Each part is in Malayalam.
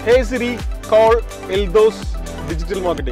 Hey Siri, call Eldos Digital Marketing.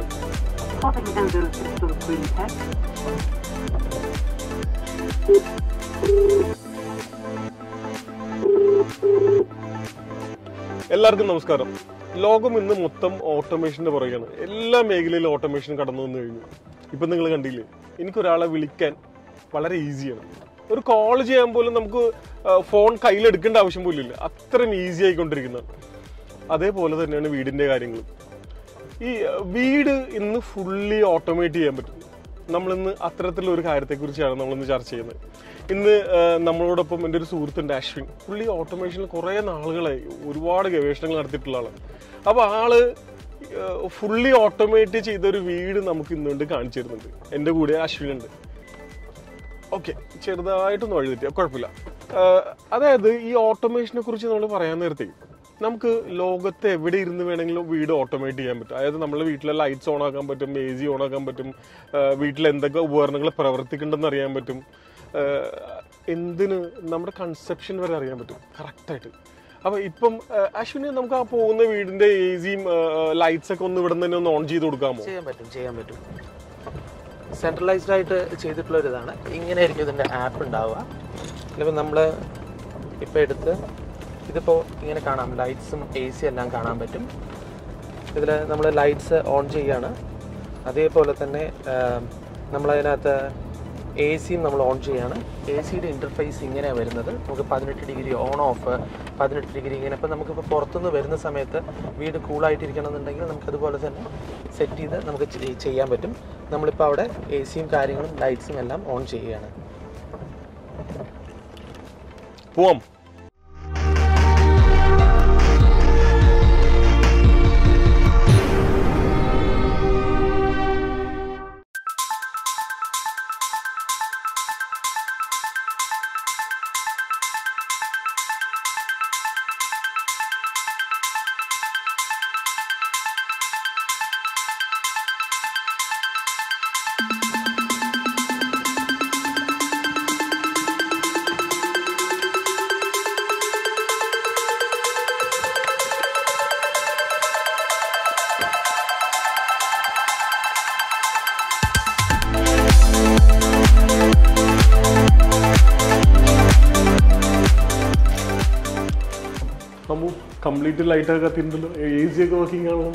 എല്ലാവർക്കും നമസ്കാരം. ലോകം ഇന്ന് മൊത്തം ഓട്ടോമേഷന്റെ പുറകെയാണ്. എല്ലാ മേഖലയിലും ഓട്ടോമേഷൻ കടന്നു വന്നു കഴിഞ്ഞു. ഇപ്പൊ നിങ്ങൾ കണ്ടില്ലേ, എനിക്കൊരാളെ വിളിക്കാൻ വളരെ ഈസിയാണ്. ഒരു കോൾ ചെയ്യാൻ പോലും നമുക്ക് ഫോൺ കയ്യിലെടുക്കേണ്ട ആവശ്യം പോലും ഇല്ല. അത്രയും ഈസി ആയിക്കൊണ്ടിരിക്കുന്നതാണ്. അതേപോലെ തന്നെയാണ് വീടിന്റെ കാര്യങ്ങളും. ഈ വീട് ഇന്ന് ഫുള്ളി ഓട്ടോമേറ്റ് ചെയ്യാൻ പറ്റും. നമ്മളിന്ന് അത്തരത്തിലൊരു കാര്യത്തെക്കുറിച്ചാണ് നമ്മളിന്ന് ചർച്ച ചെയ്യുന്നത്. ഇന്ന് നമ്മളോടൊപ്പം എൻ്റെ ഒരു സുഹൃത്തുണ്ട് അശ്വിൻ. പുള്ളി ഓട്ടോമേഷനിൽ കുറേ നാളുകളായി ഒരുപാട് ഗവേഷണങ്ങൾ നടത്തിയിട്ടുള്ള ആളാണ്. അപ്പോൾ ആള് ഫുള്ളി ഓട്ടോമേറ്റ് ചെയ്തൊരു വീട് നമുക്ക് ഇന്നുകൊണ്ട് കാണിച്ചു തരുന്നുണ്ട്. എൻ്റെ കൂടെ അശ്വിൻ ഉണ്ട്. ഓക്കെ, ചെറുതായിട്ടൊന്ന് വഴി തെറ്റിയാൽ കുഴപ്പമില്ല. അതായത് ഈ ഓട്ടോമേഷനെ കുറിച്ച് നമ്മൾ പറയാൻ നേരത്തെ നമുക്ക് ലോകത്ത് എവിടെ ഇരുന്ന് വേണമെങ്കിലും വീട് ഓട്ടോമേറ്റ് ചെയ്യാൻ പറ്റും. അതായത് നമ്മളെ വീട്ടിലെ ലൈറ്റ്സ് ഓൺ ആക്കാൻ പറ്റും, AC ഓൺ ആക്കാൻ പറ്റും, വീട്ടിൽ എന്തൊക്കെ ഉപകരണങ്ങൾ പ്രവർത്തിക്കുന്നുണ്ടെന്ന് അറിയാൻ പറ്റും, എന്തിന് നമ്മുടെ കൺസെപ്ഷൻ വരെ അറിയാൻ പറ്റും കറക്റ്റായിട്ട്. അപ്പോൾ ഇപ്പം അശ്വിന് നമുക്ക് ആ പോകുന്ന വീടിന്റെ AC-യും ലൈറ്റ്സ് ഒക്കെ ഒന്ന് ഇവിടെ നിന്ന് തന്നെ ഒന്ന് ഓൺ ചെയ്ത് കൊടുക്കാമോ? ചെയ്യാൻ പറ്റും. സെൻട്രലൈസ്ഡ് ആയിട്ട് ചെയ്തിട്ടുള്ള ഒരു ഇതാണ്. ഇങ്ങനെ ആയിരിക്കും ഇതിൻ്റെ ആപ്പ് ഉണ്ടാവുക. ഇതിപ്പോൾ നമ്മൾ ഇപ്പോൾ എടുത്ത് ഇതിപ്പോൾ ഇങ്ങനെ കാണാം, ലൈറ്റ്സും AC എല്ലാം കാണാൻ പറ്റും. ഇതിൽ നമ്മൾ ലൈറ്റ്സ് ഓൺ ചെയ്യാണ്. അതേപോലെ തന്നെ നമ്മളതിനകത്ത് AC-യും നമ്മൾ ഓൺ ചെയ്യാണ്. AC-യുടെ ഇൻ്റർഫേസ് ഇങ്ങനെയാണ് വരുന്നത്. നമുക്ക് 18 ഡിഗ്രി ഓൺ ഓഫ്, 18 ഡിഗ്രി ഇങ്ങനെ. അപ്പോൾ നമുക്കിപ്പോൾ പുറത്തുനിന്ന് വരുന്ന സമയത്ത് വീട് കൂളായിട്ടിരിക്കണം എന്നുണ്ടെങ്കിൽ നമുക്കതുപോലെ തന്നെ സെറ്റ് ചെയ്ത് നമുക്ക് ചെയ്യാൻ പറ്റും. നമ്മളിപ്പോൾ അവിടെ AC-യും കാര്യങ്ങളും ലൈറ്റ്സും എല്ലാം ഓൺ ചെയ്യുകയാണ്. പോവാം. കംപ്ലീറ്റ് ലൈറ്റ് ഒക്കെ കത്തിയിട്ടുണ്ടല്ലോ. AC ഒക്കെ വർക്കിംഗ് ആണോ?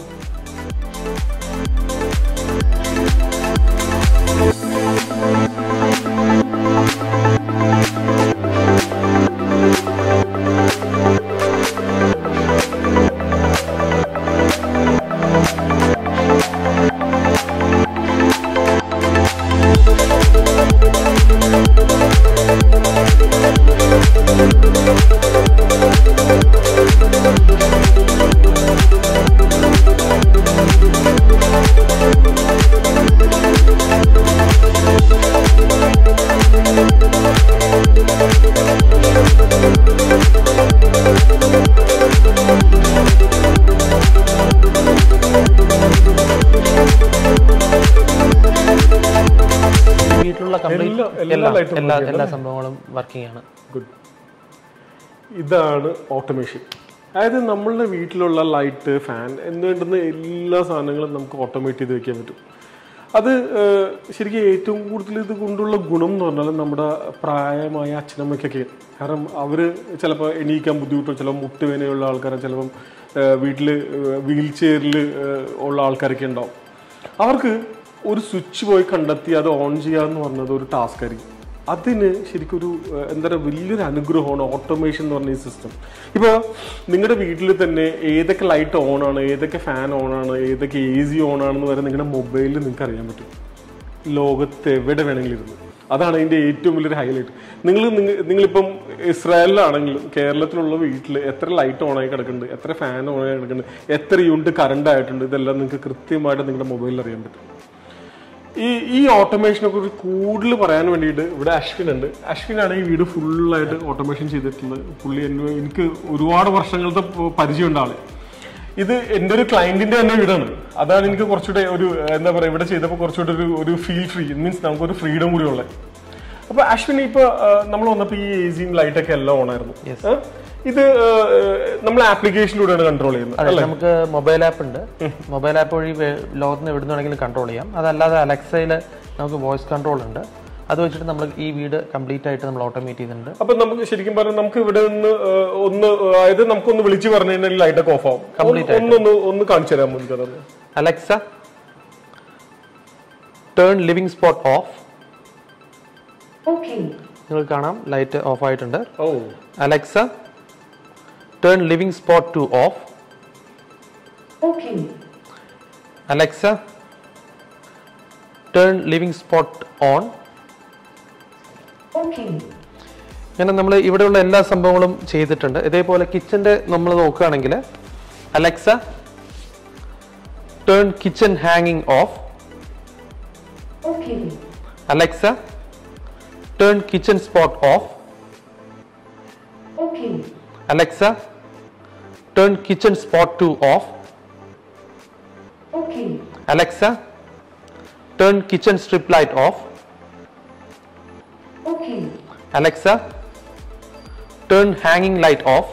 എല്ലാ സംഭവങ്ങളും വർക്കിംഗ് ആണ്. ഗുഡ്. ഇതാണ് ഓട്ടോമേഷൻ. അതായത് നമ്മളുടെ വീട്ടിലുള്ള ലൈറ്റ്, ഫാൻ എന്ന് വേണ്ടുന്ന എല്ലാ സാധനങ്ങളും നമുക്ക് ഓട്ടോമേറ്റ് ചെയ്ത് വെക്കാൻ പറ്റും. അത് ശരിക്കും ഏറ്റവും കൂടുതൽ ഇത് കൊണ്ടുള്ള ഗുണം എന്ന് പറഞ്ഞാൽ നമ്മുടെ പ്രായമായ അച്ഛനമ്മയ്ക്കൊക്കെ. കാരണം അവർ ചിലപ്പോൾ എണീക്കാൻ ബുദ്ധിമുട്ടോ, ചിലപ്പോൾ മുട്ടുവേനയുള്ള ആൾക്കാരെ, ചിലപ്പം വീട്ടിൽ വീൽ ചെയറിൽ ഉള്ള ആൾക്കാരൊക്കെ ഉണ്ടാവും. അവർക്ക് ഒരു സ്വിച്ച് പോയി കണ്ടെത്തി അത് ഓൺ ചെയ്യാന്ന് പറഞ്ഞത് ഒരു ടാസ്ക് ആയിരിക്കും. അതിന് ശരിക്കും ഒരു എന്താ പറയുക, വലിയൊരു അനുഗ്രഹമാണ് ഓട്ടോമേഷൻ എന്ന് പറഞ്ഞ ഈ സിസ്റ്റം. ഇപ്പോൾ നിങ്ങളുടെ വീട്ടിൽ തന്നെ ഏതൊക്കെ ലൈറ്റ് ഓണാണ്, ഏതൊക്കെ ഫാൻ ഓണാണ്, ഏതൊക്കെ AC ഓണാണെന്ന് വരെ നിങ്ങളുടെ മൊബൈലിൽ നിങ്ങൾക്ക് അറിയാൻ പറ്റും. ലോകത്ത് എവിടെ വേണമെങ്കിലും ഇരുന്ന്. അതാണ് അതിൻ്റെ ഏറ്റവും വലിയൊരു ഹൈലൈറ്റ്. നിങ്ങളിപ്പം ഇസ്രായേലിലാണെങ്കിലും കേരളത്തിലുള്ള വീട്ടിൽ എത്ര ലൈറ്റ് ഓണായി കിടക്കുന്നുണ്ട്, എത്ര ഫാൻ ഓണായി കിടക്കുന്നുണ്ട്, എത്ര യൂണിറ്റ് കറണ്ട് ആയിട്ടുണ്ട്, ഇതെല്ലാം നിങ്ങൾക്ക് കൃത്യമായിട്ട് നിങ്ങളുടെ മൊബൈലിൽ അറിയാൻ പറ്റും. ഈ ഓട്ടോമേഷനെ കുറിച്ച് കൂടുതൽ പറയാൻ വേണ്ടിയിട്ട് ഇവിടെ അശ്വിൻ ഉണ്ട്. അശ്വിനാണ് ഈ വീട് ഫുള്ളായിട്ട് ഓട്ടോമേഷൻ ചെയ്തിട്ടുള്ളത്. പുള്ളി എനിക്ക് ഒരുപാട് വർഷങ്ങളത്തെ പരിചയമുണ്ട് ആള്. ഇത് എൻ്റെ ഒരു ക്ലയന്റിന്റെ തന്നെ വീടാണ്. അതാണ് എനിക്ക് കുറച്ചുകൂടെ ഒരു എന്താ പറയുക, ഇവിടെ ചെയ്തപ്പോൾ കുറച്ചുകൂടെ ഒരു ഫീൽ ഫ്രീ, മീൻസ് നമുക്കൊരു ഫ്രീഡം കൂടി ഉള്ളത്. അപ്പൊ അശ്വിൻ ഇപ്പൊ നമ്മൾ വന്നപ്പോ ഈ AC ലൈറ്റ് ഒക്കെ എല്ലാം ഓണായിരുന്നു. ഇത് നമ്മൾ ആപ്ലിക്കേഷനിലൂടെയാണ് കൺട്രോൾ ചെയ്യുന്നത്. അതെ, നമുക്ക് മൊബൈൽ ആപ്പ് ഉണ്ട്. മൊബൈൽ ആപ്പ് വഴി ലോകത്തിന് എവിടെ നിന്നാണെങ്കിലും കൺട്രോൾ ചെയ്യാം. അതല്ലാതെ അലക്സയിൽ നമുക്ക് വോയിസ് കൺട്രോൾ ഉണ്ട്. അത് വെച്ചിട്ട് നമ്മൾ ഈ വീട് കംപ്ലീറ്റ് ആയിട്ട് നമ്മൾ ഓട്ടോമേറ്റ് ചെയ്തിട്ടുണ്ട്. അപ്പൊ നമുക്ക് ശരിക്കും പറഞ്ഞാൽ നമുക്ക് ഇവിടെ നിന്ന് അതായത് നമുക്കൊന്ന് വിളിച്ച് പറഞ്ഞു കഴിഞ്ഞാൽ ലൈറ്റൊക്കെ ഓഫ് ആവും. ഒന്ന് കാണിച്ചു തരാൻ മുൻകഥ. Alexa turn living spot off. നിങ്ങൾ കാണാം ലൈറ്റ് ഓഫ് ആയിട്ടുണ്ട്. Alexa turn living spot two off. Alexa turn living spot on. അങ്ങനെ നമ്മൾ ഇവിടെയുള്ള എല്ലാ സംഭവങ്ങളും ചെയ്തിട്ടുണ്ട്. ഇതേപോലെ കിച്ചന്റെ നമ്മൾ നോക്കുകയാണെങ്കിൽ അലക്സ ടേൺ കിച്ചൺ ഹാങ്ങിങ് off. Alexa turn kitchen spot off. Alexa turn kitchen spot two off. Alexa turn kitchen strip light off. Alexa, turn hanging light off.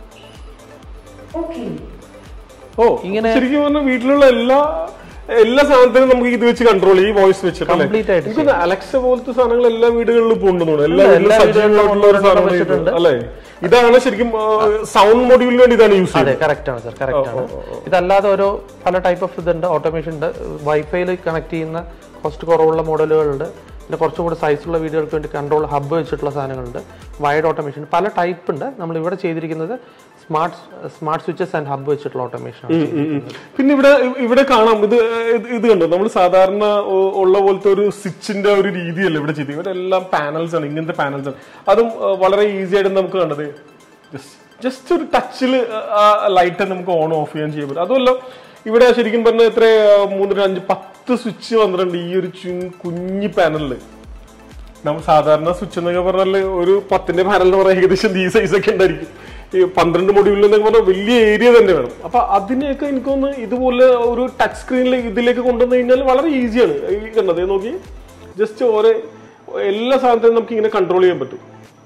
ഇങ്ങനെ ശരിക്കും പറഞ്ഞാൽ വീട്ടിലുള്ള എല്ലാ സാധനത്തിനും നമുക്ക് ഇത് വെച്ച് കൺട്രോൾ ചെയ്യും, വോയിസ് വെച്ചിട്ട്. അലക്സ പോലത്തെ സാധനങ്ങൾ എല്ലാ വീടുകളിലും പോകുന്നുണ്ട്, എല്ലാ വീടുകളിലും അല്ലേ? ഇതാണ് ശരിക്കും സൗണ്ട് മൊഡ്യൂളിന് വേണ്ടി ഇതാണ് യൂസ് ചെയ്യുന്നത്. കറക്റ്റ് ആണ് സർ, കറക്റ്റ് ആണ്. ഇതല്ലാതെ ഓരോ പല ടൈപ്പ് ഓഫ് ഇതുണ്ട്, ഓട്ടോമേഷൻ ഉണ്ട്. വൈഫൈയിൽ കണക്ട് ചെയ്യുന്ന കോസ്റ്റ് കുറവുള്ള മോഡലുകളുണ്ട്. പിന്നെ കുറച്ചുകൂടി സൈസുള്ള വീടുകൾക്ക് വേണ്ടി കൺട്രോൾ ഹബ്ബ് വെച്ചിട്ടുള്ള സാധനങ്ങളുണ്ട്. വയർഡ് ഓട്ടോമേഷൻ പല ടൈപ്പ് ഉണ്ട്. നമ്മൾ ഇവിടെ ചെയ്തിരിക്കുന്നത് സ്മാർട്ട് സ്വിച്ചസ് ആൻഡ് ഹബ്ബ് വെച്ചിട്ടുള്ള ഓട്ടോമേഷൻ. പിന്നെ ഇവിടെ കാണാം ഇത് കണ്ടോ, നമ്മൾ സാധാരണ ഉള്ള പോലത്തെ ഒരു സ്വിച്ചിന്റെ ഒരു രീതിയല്ല ഇവിടെ ചെയ്ത്. ഇവരെല്ലാം പാനൽസ് ആണ്, ഇങ്ങനത്തെ പാനൽസ് ആണ്. അതും വളരെ ഈസി ആയിട്ട് നമുക്ക് കണ്ടത് ജസ്റ്റ് ഒരു ടച്ചിൽ ലൈറ്റ് നമുക്ക് ഓൺ ഓഫ് ചെയ്യാൻ ചെയ്യാൻ പറ്റും. അതുമല്ല ഇവിടെ ശരിക്കും പറഞ്ഞാൽ എത്ര 3, 5, 10 സ്വിച്ച് വന്നിട്ടുണ്ട് ഈ ഒരു കുഞ്ഞി പാനലില്. നമ്മൾ സാധാരണ സ്വിച്ച് എന്നൊക്കെ പറഞ്ഞാൽ ഒരു 10ന്റെ പാനൽ എന്ന് പറഞ്ഞാൽ ഏകദേശം ഈ സൈസ് ഒക്കെ ഉണ്ടായിരിക്കും. ഈ 12 മൊഡ്യൂളിൽ എന്നൊക്കെ പറഞ്ഞാൽ വലിയ ഏരിയ തന്നെ വേണം. അപ്പൊ അതിനെയൊക്കെ എനിക്കൊന്ന് ഇതുപോലെ ഒരു ടച്ച് സ്ക്രീനിൽ ഇതിലേക്ക് കൊണ്ടുവന്നു കഴിഞ്ഞാൽ വളരെ ഈസിയാണ്. ഈ കണ്ടത് നോക്കി, ജസ്റ്റ് എല്ലാ സാധനത്തിനും നമുക്ക് ഇങ്ങനെ കൺട്രോൾ ചെയ്യാൻ പറ്റും.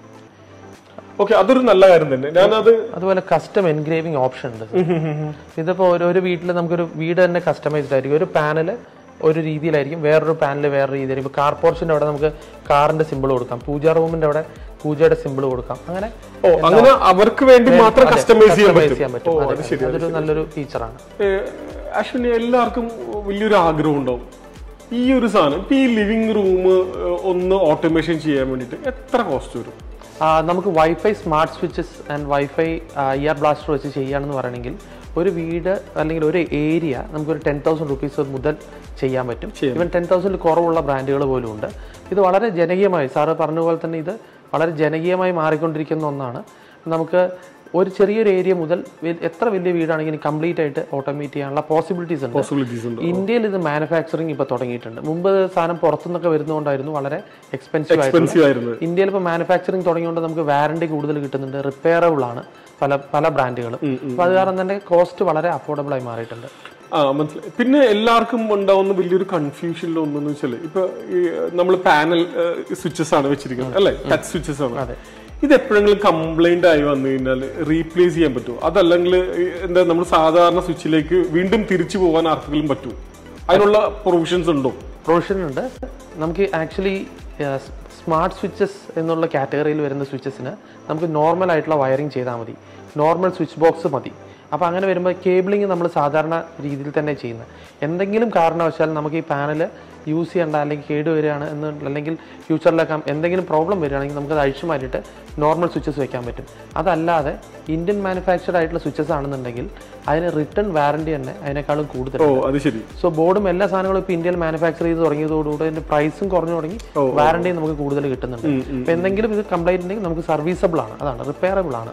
ഓക്കെ, അതൊരു നല്ല കാര്യം തന്നെ. അതുപോലെ കസ്റ്റം എൻഗ്രേവിംഗ് ഓപ്ഷൻ ഉണ്ട്. ഇതിപ്പോ ഒരു വീട്ടിൽ നമുക്കൊരു വീട് തന്നെ കസ്റ്റമൈസ്ഡ് ആയിരിക്കും. ഒരു പാനല് ഒരു രീതിയിലായിരിക്കും, വേറൊരു പാനല് വേറെ രീതിയിലായിരിക്കും. കാർ പോർച്ചിന്റെ അവിടെ നമുക്ക് കാറിന്റെ സിമ്പിൾ കൊടുക്കാം, പൂജാ റൂമിന്റെ അവിടെ പൂജയുടെ സിമ്പിൾ കൊടുക്കാം. അങ്ങനെ അവർക്ക് വേണ്ടി മാത്രം കസ്റ്റമൈസ് ചെയ്യാൻ പറ്റും. അതൊരു നല്ലൊരു ഫീച്ചറാണ്. ആക്ച്വലി എല്ലാവർക്കും വലിയൊരു ആഗ്രഹം ഉണ്ടാവും ഈ ഒരു സാധനം. ഇപ്പൊ ഈ ലിവിംഗ് റൂം ഒന്ന് ഓട്ടോമേഷൻ ചെയ്യാൻ വേണ്ടിട്ട് എത്ര കോസ്റ്റ് വരും? നമുക്ക് wifi smart switches and wifi IR blaster വെച്ച് ചെയ്യുകയാണെന്ന് പറയണമെങ്കിൽ ഒരു വീട് അല്ലെങ്കിൽ ഒരു ഏരിയ നമുക്കൊരു 10,000 rupees മുതൽ ചെയ്യാൻ പറ്റും. ഈവൻ 10,000 കുറവുള്ള ബ്രാൻഡുകൾ പോലും ഉണ്ട്. ഇത് വളരെ ജനകീയമായി, സാറ് പറഞ്ഞ പോലെ തന്നെ ഇത് വളരെ ജനകീയമായി മാറിക്കൊണ്ടിരിക്കുന്ന ഒന്നാണ്. നമുക്ക് ഒരു ചെറിയൊരു ഏരിയ മുതൽ എത്ര വലിയ വീടാണെങ്കിലും കംപ്ലീറ്റ് ആയിട്ട് ഓട്ടോമേറ്റ് ചെയ്യാനുള്ള പോസിബിലിറ്റീസ് ഉണ്ട്. ഇന്ത്യയിൽ ഇത് മാനുഫാക്ചറിങ് ഇപ്പൊ തുടങ്ങിയിട്ടുണ്ട്. മുമ്പ് സാധനം പുറത്തുനിന്നൊക്കെ വരുന്നതുകൊണ്ടായിരുന്നു വളരെ എക്സ്പെൻസീവ് ആയിരുന്നു. ഇന്ത്യയിൽ ഇപ്പൊ മാനുഫാക്ചറിങ് തുടങ്ങിയതുകൊണ്ട് നമുക്ക് വാറണ്ടി കൂടുതൽ കിട്ടുന്നുണ്ട്, റിപ്പയറബിൾ ആണ് പല ബ്രാൻഡുകളും. അപ്പൊ അത് കാരണം തന്നെ കോസ്റ്റ് വളരെ അഫോർഡബിൾ ആയി മാറിയിട്ടുണ്ട്. മനസ്സിലായി. പിന്നെ എല്ലാവർക്കും ഉണ്ടാവുന്ന വലിയൊരു കൺഫ്യൂഷനിൽ ഒന്നെന്ന് വെച്ചാൽ ഇപ്പൊ നമ്മൾ പാനൽ സ്വിച്ചസ് ആണ് വെച്ചിരിക്കുന്നത് അല്ലെ, ടച്ച് സ്വിച്ചസ് ആണ്. ഇത് എപ്പോഴെങ്കിലും കംപ്ലൈന്റ് ആയി വന്നു കഴിഞ്ഞാൽ റീപ്ലേസ് ചെയ്യാൻ പറ്റുമോ? അതല്ലെങ്കിൽ എന്താ നമ്മൾ സാധാരണ സ്വിച്ചിലേക്ക് വീണ്ടും തിരിച്ചു പോകാൻ ആർക്കെങ്കിലും പറ്റുമോ? അതിനുള്ള പ്രൊവിഷൻസ് ഉണ്ടോ? പ്രൊവിഷൻ ഉണ്ട്. നമുക്ക് ആക്ച്വലി സ്മാർട്ട് സ്വിച്ചസ് എന്നുള്ള കാറ്റഗറിയിൽ വരുന്ന സ്വിച്ചസിന് നമുക്ക് നോർമൽ ആയിട്ടുള്ള വയറിംഗ് ചെയ്താൽ മതി, നോർമൽ സ്വിച്ച് ബോക്സ് മതി. അപ്പോൾ അങ്ങനെ വരുമ്പോൾ കേബിളിങ് നമ്മൾ സാധാരണ രീതിയിൽ തന്നെ ചെയ്യുന്നത്. എന്തെങ്കിലും കാരണവശാൽ നമുക്ക് ഈ പാനൽ യൂസ് ചെയ്യേണ്ട അല്ലെങ്കിൽ കേടുവരികയാണ് എന്ന്, അല്ലെങ്കിൽ ഫ്യൂച്ചറിലൊക്കെ എന്തെങ്കിലും പ്രോബ്ലം വരികയാണെങ്കിൽ നമുക്കത് അഴിച്ചു മാറ്റിയിട്ട് നോർമൽ സ്വിച്ചസ് വെക്കാൻ പറ്റും. അതല്ലാതെ ഇന്ത്യൻ മാനുഫാക്ചർഡ് ആയിട്ടുള്ള സ്വിച്ചസ് ആണെന്നുണ്ടെങ്കിൽ അതിന് റിട്ടേൺ വാറണ്ടി തന്നെ അതിനേക്കാളും കൂടുതൽ. സോ ബോർഡും എല്ലാ സാധനങ്ങളും ഇപ്പോൾ ഇന്ത്യയിൽ മാനുഫാക്ചർ ചെയ്ത് തുടങ്ങിയതോടുകൂടി അതിന്റെ പ്രൈസും കുറഞ്ഞു തുടങ്ങി, വാറണ്ടിയും നമുക്ക് കൂടുതൽ കിട്ടുന്നുണ്ട്. അപ്പൊ എന്തെങ്കിലും ഇത് കംപ്ലൈന്റ് ഉണ്ടെങ്കിൽ നമുക്ക് സർവീസബിൾ ആണ്, അതാണ് റിപ്പയറബിൾ ആണ്.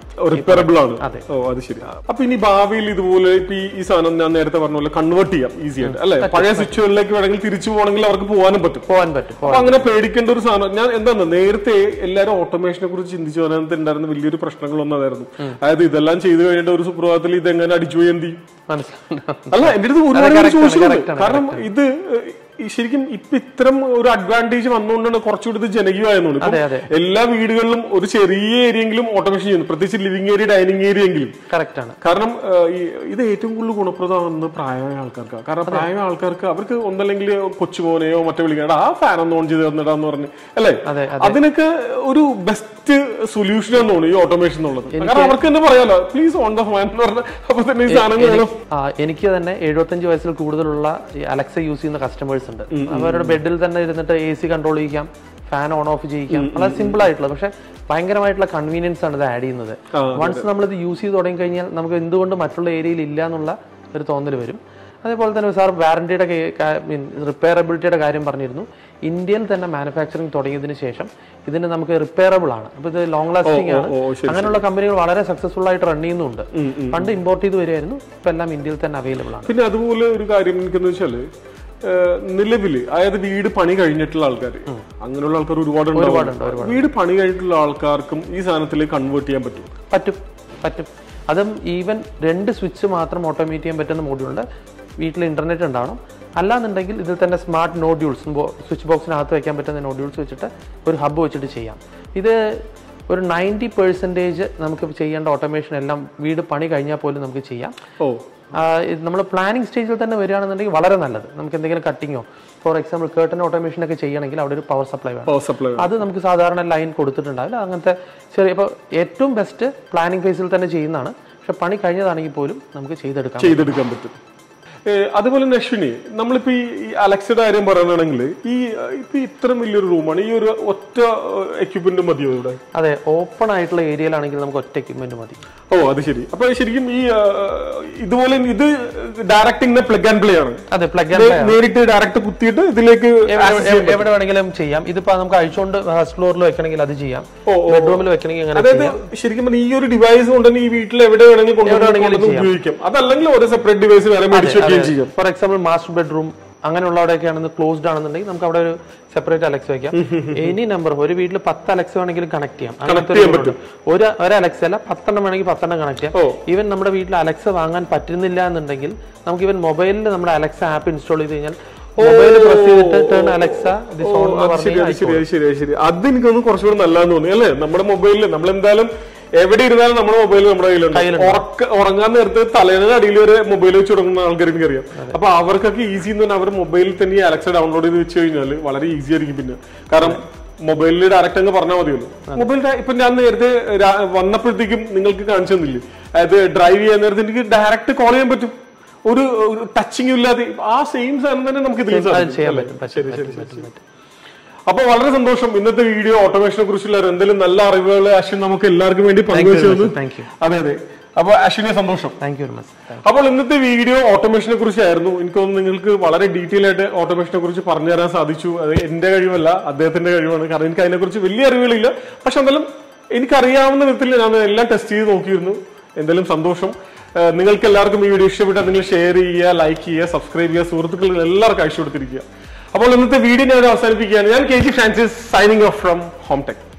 അതെ, അത് ശരി. അപ്പൊ ഇനി ഭാവിയിൽ ഇതുപോലെ ഈ സാധനം ഞാൻ നേരത്തെ പറഞ്ഞ പോലെ കൺവേർട്ട് ചെയ്യാം ഈസി ആയിട്ട് അല്ലെ? പഴയ സ്വിച്ചുകളിലേക്ക് വേണമെങ്കിൽ തിരിച്ചു പോകണമെങ്കിൽ അവർക്ക് പോകാൻ പറ്റും. അങ്ങനെ പേടിക്കേണ്ട ഒരു സാധനം. ഞാൻ എന്താണ് നേരത്തെ എല്ലാവരും ഓട്ടോമേഷനെ കുറിച്ച് ചിന്തിച്ചു പറയാൻ ഉണ്ടായിരുന്ന വലിയൊരു പ്രശ്നങ്ങളൊന്നും അതായിരുന്നു. അതായത് ഇതെല്ലാം ചെയ്തു കഴിഞ്ഞിട്ട് ഒരു സുപ്രഭാതത്തിൽ ഇതെങ്ങനെ അടിച്ചു പോയി എന്ത് ചെയ്യും അല്ല, എന്റെ അടുത്ത് ഒരുപാട് ചോദിച്ചിട്ടുണ്ട്. കാരണം ഇത് ശരിക്കും ഇപ്പൊ ഇത്തരം ഒരു അഡ്വാൻറ്റേജ് വന്നുകൊണ്ടാണ് കുറച്ചുകൂടി ഇത് ജനകീയമായെന്നുണ്ട്. എല്ലാ വീടുകളിലും ഒരു ചെറിയ ഏരിയെങ്കിലും ഓട്ടോമേഷൻ ചെയ്യുന്നു, പ്രത്യേകിച്ച് ലിവിംഗ് ഏരിയ, ഡൈനിങ് ഏരിയ എങ്കിലും. കറക്റ്റ് ആണ്. കാരണം ഇത് ഏറ്റവും കൂടുതൽ ഗുണപ്രദമാകുന്നത് പ്രായമായ ആൾക്കാർക്ക്. കാരണം പ്രായമായ ആൾക്കാർക്ക് അവർക്ക് ഒന്നല്ലെങ്കിൽ കൊച്ചുമോനെയോ മറ്റോ വിളിക്കാണ്ട് ആ ഫാൻ ഒന്ന് ഓൺ ചെയ്ത് തന്നിടാന്ന് പറഞ്ഞ് അല്ലേ, അതിനൊക്കെ ഒരു ബെസ്റ്റ് സൊല്യൂഷൻ എന്ന് തോന്നുന്നു ഈ ഓട്ടോമേഷൻ എന്നുള്ളത്. കാരണം അവർക്ക് തന്നെ പറയാലോ പ്ലീസ് ഓൺ ദ ഫാൻ എന്ന് പറഞ്ഞ അപ്പൊ തന്നെ ഈ സാധനങ്ങൾ വേണം. എനിക്ക് തന്നെ 75 വയസ്സിൽ കൂടുതലുള്ള അലക്സ യൂസ് ചെയ്യുന്ന കസ്റ്റമേഴ്സ് ഉണ്ട്. അവരുടെ ബെഡിൽ തന്നെ ഇരുന്നിട്ട് AC കൺട്രോൾ ചെയ്യിക്കാം, ഫാൻ ഓൺ ഓഫ് ചെയ്യിക്കാം. വളരെ സിമ്പിൾ ആയിട്ടുള്ള പക്ഷെ ഭയങ്കരമായിട്ടുള്ള കൺവീനിയൻസ് ആണ് ഇത് ആഡ് ചെയ്യുന്നത്. വൺസ് നമ്മളിത് യൂസ് ചെയ്ത് തുടങ്ങി കഴിഞ്ഞാൽ നമുക്ക് എന്തുകൊണ്ട് മറ്റുള്ള ഏരിയയിൽ ഇല്ല എന്നുള്ള ഒരു തോന്നൽ വരും. അതേപോലെ തന്നെ സാർ വാറന്റിയുടെ റിപ്പയറബിലിറ്റിയുടെ കാര്യം പറഞ്ഞിരുന്നു. ഇന്ത്യയിൽ തന്നെ മാനുഫാക്ചറിങ് തുടങ്ങിയതിന് ശേഷം ഇതിന് നമുക്ക് റിപ്പയറബിൾ ആണ്. അപ്പൊ ഇത് ലോങ് ലാസ്റ്റിംഗ് ആണ്. അങ്ങനെയുള്ള കമ്പനികൾ വളരെ സക്സസ്ഫുൾ ആയിട്ട് റൺ ചെയ്യുന്നുണ്ട്. പണ്ട് ഇമ്പോർട്ട് ചെയ്ത് വരുമായിരുന്നു, ഇപ്പൊ എല്ലാം ഇന്ത്യയിൽ തന്നെ അവൈലബിൾ ആണ്. പിന്നെ അതുപോലെ ഒരു കാര്യം എനിക്കെന്ന് വെച്ചാല് നിലവില് അതായത് വീട് പണി കഴിഞ്ഞിട്ടുള്ള ആൾക്കാർ, അങ്ങനെയുള്ള ആൾക്കാർ ഒരുപാടുണ്ട്. വീട് പണി കഴിഞ്ഞിട്ടുള്ള ആൾക്കാർക്കും ഈ സാധനത്തിൽ കൺവേർട്ട് ചെയ്യാൻ പറ്റും. അതും ഈവൻ 2 സ്വിച്ച് മാത്രം ഓട്ടോമേറ്റ് ചെയ്യാൻ പറ്റുന്ന മോഡ്യൂളുണ്ട്. വീട്ടിൽ ഇന്റർനെറ്റ് ഉണ്ടാവണം. അല്ലാന്നുണ്ടെങ്കിൽ ഇതിൽ തന്നെ സ്മാർട്ട് നോഡ്യൂൾസ് സ്വിച്ച് ബോക്സിനകത്ത് വെക്കാൻ പറ്റുന്ന നോഡ്യൂൾസ് വെച്ചിട്ട് ഒരു ഹബ്ബ് വെച്ചിട്ട് ചെയ്യാം. ഇത് ഒരു 90% നമുക്ക് ചെയ്യേണ്ട ഓട്ടോമേഷൻ എല്ലാം വീട് പണി കഴിഞ്ഞാൽ പോലും നമുക്ക് ചെയ്യാം. നമ്മൾ പ്ലാനിങ് സ്റ്റേജിൽ തന്നെ വരികയാണെന്നുണ്ടെങ്കിൽ വളരെ നല്ലത്. നമുക്ക് എന്തെങ്കിലും കട്ടിങ്ങോ ഫോർ എക്സാമ്പിൾ കേർട്ടൻ ഓട്ടോമേഷൻ ഒക്കെ ചെയ്യണമെങ്കിൽ അവിടെ ഒരു പവർ സപ്ലൈ വേണം. അത് നമുക്ക് സാധാരണ ലൈൻ കൊടുത്തിട്ടുണ്ടാവില്ല. അങ്ങനത്തെ ചെറിയ ഇപ്പോൾ ഏറ്റവും ബെസ്റ്റ് പ്ലാനിങ് ഫേസിൽ തന്നെ ചെയ്യുന്നതാണ്. പക്ഷെ പണി കഴിഞ്ഞതാണെങ്കിൽ പോലും നമുക്ക് ചെയ്തെടുക്കാൻ പറ്റും. അതുപോലെ തന്നെ അശ്വിനി, നമ്മളിപ്പോ ഈ അലക്സയുടെ കാര്യം പറയുകയാണെങ്കിൽ ഇപ്പൊ ഇത്രയും വലിയൊരു റൂമാണ്, ഈ ഒരു ഒറ്റ എക്യുപ്മെന്റ് മതിയോ ഇവിടെ? അതെ, ഓപ്പൺ ആയിട്ടുള്ള ഏരിയയിലാണെങ്കിൽ നമുക്ക് ഒറ്റ എക്യുപ്മെന്റ് മതി. അത് ശരി. അപ്പൊ ശരിക്കും ഈ ഇതുപോലെ ഇത് ഡയറക്റ്റ് പ്ലഗ് ആൻഡ് പ്ലേ ആണ്. അതെ, പ്ലഗ് ആൻഡ് പ്ലേ നേരിട്ട് ഡയറക്റ്റ് കുത്തിയിട്ട് ഇതിലേക്ക് എവിടെ വേണമെങ്കിലും ചെയ്യാം. ഇതിപ്പോ നമുക്ക് അഴിച്ചുകൊണ്ട് ഫസ്റ്റ് ഫ്ലോറിൽ വെക്കണമെങ്കിൽ അത് ചെയ്യാം, ബെഡ്റൂമിൽ വെക്കണമെങ്കിൽ അങ്ങനെ. അതായത് ശരിക്കും ഈ ഒരു ഡിവൈസ് കൊണ്ട് ഈ വീട്ടിൽ എവിടെ വേണമെങ്കിലും ഉപയോഗിക്കാം. അതല്ലെങ്കിൽ ഒരു സെപ്പറേറ്റ് ഡിവൈസ് വേറെ മേടിച്ചു വെക്കുകയും ചെയ്യാം. ഫോർ എക്സാമ്പിൾ മാസ്റ്റർ ബെഡ്റൂം അങ്ങനെയുള്ളവിടെയൊക്കെ ആണെന്ന് ക്ലോസ്ഡ് ആണെന്നുണ്ടെങ്കിൽ നമുക്ക് അവിടെ ഒരു സെപ്പറേറ്റ് അലക്സ വെക്കാം. എനി നമ്പർ ഒരു വീട്ടിൽ 10 അലക്സ വേണമെങ്കിലും കണക്ട് ചെയ്യാം. ഒരു അലക്സ അല്ല 10 വേണമെങ്കിൽ 10 കണക്ട് ചെയ്യാം. ഈവൻ നമ്മുടെ വീട്ടിൽ അലക്സ വാങ്ങാൻ പറ്റുന്നില്ല എന്നുണ്ടെങ്കിൽ നമുക്ക് ഈവൻ മൊബൈലിൽ നമ്മുടെ അലക്സ ആപ്പ് ഇൻസ്റ്റാൾ ചെയ്ത് കഴിഞ്ഞാൽ മൊബൈൽ പ്രസ് ചെയ്തിട്ട് ടേൺ അലക്സ ദിസ് ഓൺ എന്ന് പറഞ്ഞാൽ ശരി. അത് എനിക്കൊന്ന് കുറച്ചുകൂടി നല്ലതെന്ന് തോന്നി അല്ലേ. നമ്മുടെ മൊബൈലിൽ നമ്മളെന്തായാലും എവിടെ ഇരുന്നാലും നമ്മുടെ മൊബൈൽ നമ്മുടെ കയ്യിലുണ്ട്. ഉറങ്ങാൻ നേരത്ത് തലേയുടെ അടിയിൽ ഒരു മൊബൈൽ വെച്ച് തുടങ്ങുന്ന ആൾക്കാർ എനിക്കറിയാം. അപ്പൊ അവർക്കൊക്കെ ഈസി എന്ന് പറഞ്ഞാൽ അവർ മൊബൈലിൽ തന്നെ അലക്സ ഡൗൺലോഡ് ചെയ്ത് വെച്ച് കഴിഞ്ഞാൽ വളരെ ഈസി ആയിരിക്കും. പിന്നെ കാരണം മൊബൈലിൽ ഡയറക്റ്റ് അങ്ങ് പറഞ്ഞാൽ മതിയല്ലോ. മൊബൈൽ ഇപ്പൊ ഞാൻ നേരത്തെ വന്നപ്പോഴത്തേക്കും നിങ്ങൾക്ക് കാണിച്ചു തന്നില്ലേ, അതായത് ഡ്രൈവ് ചെയ്യാൻ നേരത്തെ എനിക്ക് ഡയറക്റ്റ് കോൾ ചെയ്യാൻ പറ്റും, ഒരു ടച്ചിങ് ഇല്ലാതെ. ആ സെയിം സാധനം തന്നെ നമുക്ക് ഇതിൽ ചെയ്യാൻ പറ്റും. ശരി. അപ്പൊ വളരെ സന്തോഷം. ഇന്നത്തെ വീഡിയോ ഓട്ടോമേഷനെ കുറിച്ചുള്ള എന്തെങ്കിലും നല്ല അറിവുകൾ അശ്വിൻ നമുക്ക് എല്ലാവർക്കും വേണ്ടി പങ്കുവെച്ചു. അതെ. അപ്പൊ അശ്വിനെ സന്തോഷം. അപ്പോൾ ഇന്നത്തെ വീഡിയോ ഓട്ടോമേഷനെ കുറിച്ചായിരുന്നു. എനിക്ക് തോന്നുന്നു നിങ്ങൾക്ക് വളരെ ഡീറ്റെയിൽ ആയിട്ട് ഓട്ടോമേഷനെ കുറിച്ച് പറഞ്ഞു തരാൻ സാധിച്ചു. അത് എന്റെ കഴിവല്ല, അദ്ദേഹത്തിന്റെ കഴിവാണ്. കാരണം എനിക്ക് അതിനെക്കുറിച്ച് വലിയ അറിവുകളില്ല. പക്ഷെ എന്തായാലും എനിക്കറിയാവുന്ന വിധത്തിൽ ഞാൻ എല്ലാം ടെസ്റ്റ് ചെയ്ത് നോക്കിയിരുന്നു. എന്തായാലും സന്തോഷം. നിങ്ങൾക്ക് എല്ലാവർക്കും ഈ വീഡിയോ ഇഷ്ടപ്പെട്ടാൽ നിങ്ങൾ ഷെയർ ചെയ്യുക, ലൈക്ക് ചെയ്യുക, സബ്സ്ക്രൈബ് ചെയ്യുക, സുഹൃത്തുക്കളിൽ എല്ലാവർക്കും അയച്ചു കൊടുത്തിരിക്കുക. അപ്പോൾ ഇന്നത്തെ വീഡിയോ ഞാൻ അവസാനിപ്പിക്കുകയാണ്. ഞാൻ KG Francis, signing off from HomeTech.